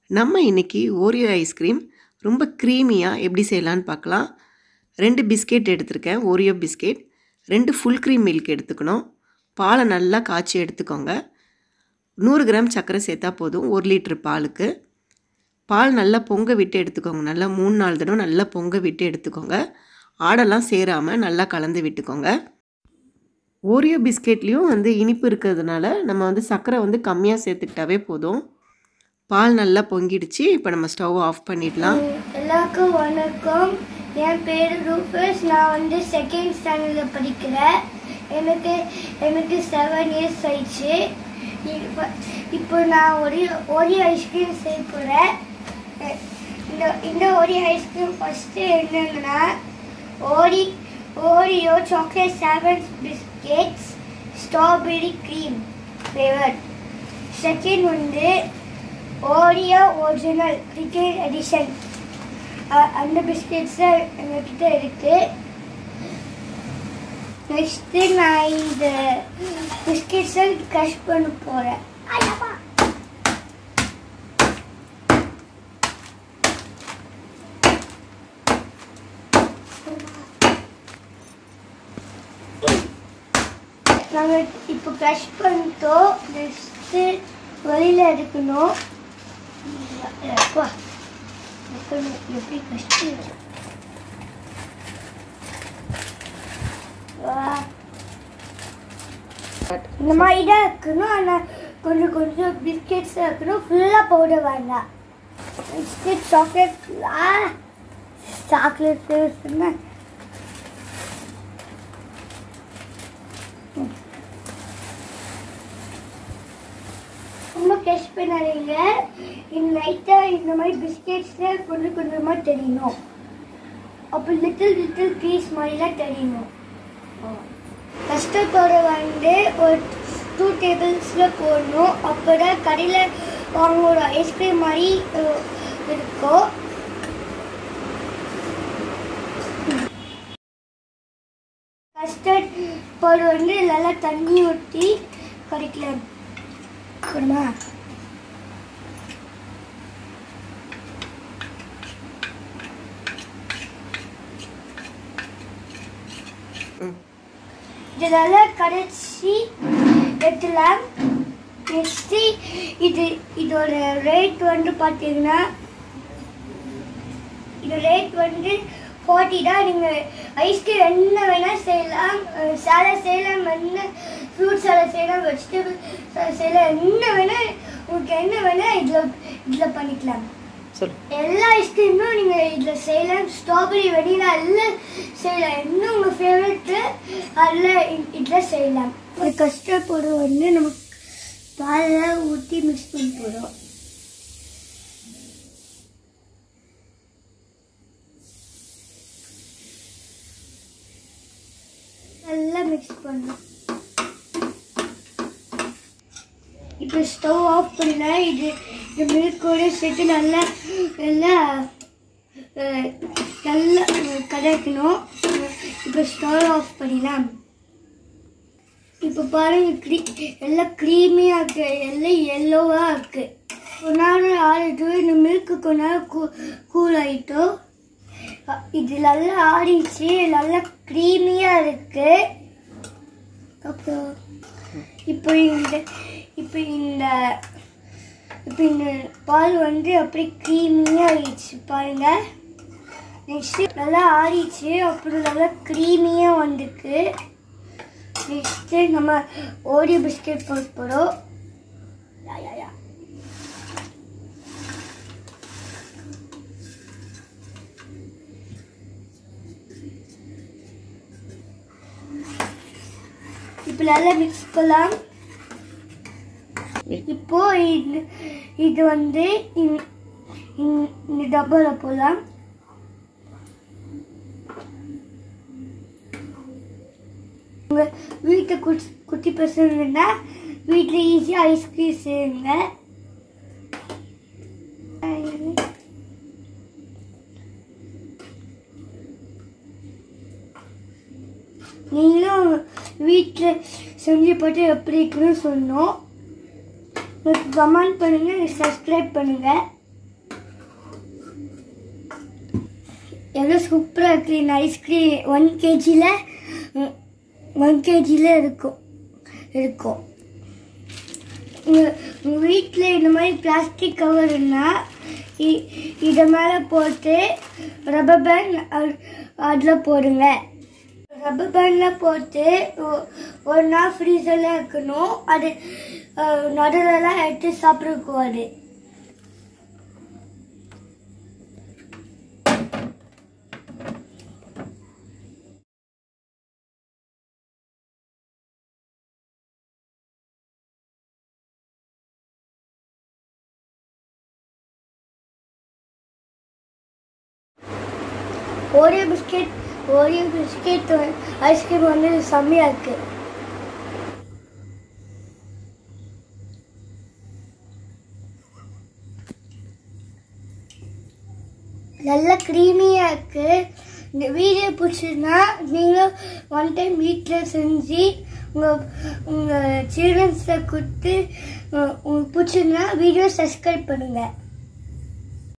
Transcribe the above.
நம்ம இன்னைக்கு Oreo ice cream ரொம்ப க்ரீமியாக எப்படி செய்யலான்னு பார்க்கலாம். 2 பிஸ்கெட் எடுத்திருக்கேன், Oreo biscuit. 2 full cream milk எடுத்துக்கணும். பாலை நல்லா காய்ச்சி எடுத்துக்கோங்க. 100 கிராம் சர்க்கரை சேர்த்தா போதும் 1 லிட்டர் பாலுக்கு. பால் நல்லா பொங்க விட்டு எடுத்துக்கோங்க. நல்லா 3-4 தடவை நல்லா பொங்க விட்டு எடுத்துக்கோங்க. ஆடெல்லாம் சேராமல் நல்லா கலந்து விட்டுக்கோங்க. ஓரியோ பிஸ்கெட்லேயும் இனிப்பு இருக்கிறதுனால நம்ம சர்க்கரை கம்மியாக சேர்த்துக்கிட்டாவே போதும். பால் நல்லா பொங்கிடுச்சு. இப்போ நம்ம ஸ்டவ் ஆஃப் பண்ணிடலாம். எல்லாருக்கும் வணக்கம். என் பேர் ரூபஸ். நான் செகண்ட் ஸ்டாண்டர்டில் படிக்கிறேன். எனக்கு 7 இயர்ஸ் ஆயிடுச்சு. இப்போ நான் ஓரியோ ஐஸ்கிரீம் செய்ய போகிறேன். இந்த ஓரியோ ஐஸ்கிரீம் ஃபஸ்ட்டு என்னென்னா Oreo chocolate 7 biscuits strawberry cream flavour. Second Oreo original cricket edition. அந்த பிஸ்கெட்ஸ் எங்ககிட்ட இருக்கு. நெக்ஸ்ட்டு நான் இந்த பிஸ்கெட்ஸை க்ரஷ் பண்ண போகிறேன். நாங்கள் இப்போ க்ரஷ் பண்ணிட்டோம். நெக்ஸ்ட்டு வெளியில் எடுக்கணும். எப்படி கஷ்டம் இந்த மாதிரி தான் இருக்கணும். ஆனால் கொஞ்சம் பிஸ்கெட்ஸ் இருக்கணும். ஃபுல்லாக பவுடர் வேண்டாம். பிஸ்கெட் சாக்லேட் ஃப்ளேவர்ஸ்னா ரொம்ப டெஸ்ட் பண்ணாதீங்க. லைட்டாக இந்த மாதிரி பிஸ்கெட்ஸில் கொஞ்சமாக தெரியணும். அப்போ லிட்டில் பீஸ் மாதிரிலாம் தெரியணும். கஸ்டர்ட் பவுடர் ஒரு 2 டேபிள்ஸில் போடணும். அப்போ தான் கடையில் வாங்குற ஐஸ்கிரீம் மாதிரி இருக்கும். கஸ்டர்ட் பவுடர் நல்லா தண்ணி ஊற்றி கறிக்கலாம். கொடுமா இதெல்லாம் கரைச்சி எடுத்துலாம். நெக்ஸ்ட்டு இதோட ரேட் பார்த்தீங்கன்னா இது ரேட் 40 தான். நீங்கள் ஐஸ்கிரீம் என்ன வேணால் செய்யலாம். சாலட் செய்யலாம், ஃப்ரூட் சாலட் செய்யலாம், வெஜிடபிள் சாலட் செய்யலாம். உங்களுக்கு என்ன வேணால் இதில் பண்ணிக்கலாம். எல்லா ஐஸ்கிரீமும் நீங்கள் இதில் செய்யலாம். ஸ்ட்ராபெரி வெனிலா எல்லாம் செய்யலாம். இன்னும் உங்கள் ஃபேவரெட்டு அதில் இதில் செய்யலாம். ஒரு கஸ்டர்ட் பவுடர் நம்ம பாலில் ஊற்றி மிக்ஸ் பண்ணி போடுறோம். நல்லா மிக்ஸ் பண்ணணும். இப்போ ஸ்டவ் ஆஃப் பண்ணலாம். இது மில்கோடு சேர்த்து நல்லா கலக்கணும். இப்போ ஸ்டவ் ஆஃப் பண்ணிடலாம். இப்போ பாருங்க, எல்லாம் க்ரீமியாக இருக்குது, எல்லாம் எல்லோவாக இருக்குது. கொஞ்ச நேரம் ஆடிட்டு இந்த மில்க்கு கொஞ்ச நேரம் கூல் ஆகிட்டோம். இது நல்லா ஆடிச்சு, நல்லா க்ரீமியாக இருக்கு. அப்புறம் இப்போ இந்த பால் அப்படி க்ரீமியாக ஆயிடுச்சு பாருங்க. நெக்ஸ்ட்டு நல்லா ஆடிச்சு, அப்புறம் நல்லா க்ரீமியாக வந்துருக்கு. நெக்ஸ்ட்டு நம்ம ஓரியோ பிஸ்கெட் போட போகிறோம். இப்போ நல்லா மிக்ஸ் பண்ணலாம். இப்போ இது இந்த டப்பாவில் போடலாம். உங்கள் வீட்டை குட்டி பசங்கன்னா வீட்டில் ஈஸியாக ஐஸ்கிரீம் செய்யுங்க. நீங்களும் வீட்டில் செஞ்சு போட்டு எப்படி இருக்குன்னு சொன்னோம். கமெண்ட் பண்ணுங்கள், சப்ஸ்கிரைப் பண்ணுங்கள். எவ்வளோ சூப்பராக இருக்குது இந்த ஐஸ்கிரீம். 1 kgயில் இருக்கும். உங்கள் வீட்டில் இந்த மாதிரி பிளாஸ்டிக் கவர் இருந்தால் இதை மேலே போட்டு ரப்பர் பேண்ட் அதில் போடுங்க. ரப்பர் பேண்டில் போட்டு 1 நாள் ஃப்ரீசரில் இருக்கணும். அது நடுவெல்லாம் எடுத்து சாப்பிடக்கூடாது. ஓரியோ பிஸ்கெட் ஐஸ்கிரீம் வந்து செம்மையாக இருக்குது. நல்லா க்ரீமியாக இருக்குது. இந்த வீடியோ பிடிச்சிருந்தா நீங்களும் 1 டைம் வீட்டில் செஞ்சு உங்கள் சில்ட்ரன்ஸை கொடுத்து உங்களுக்கு பிடிச்சிருந்தா வீடியோ சப்ஸ்கிரைப் பண்ணுங்கள்.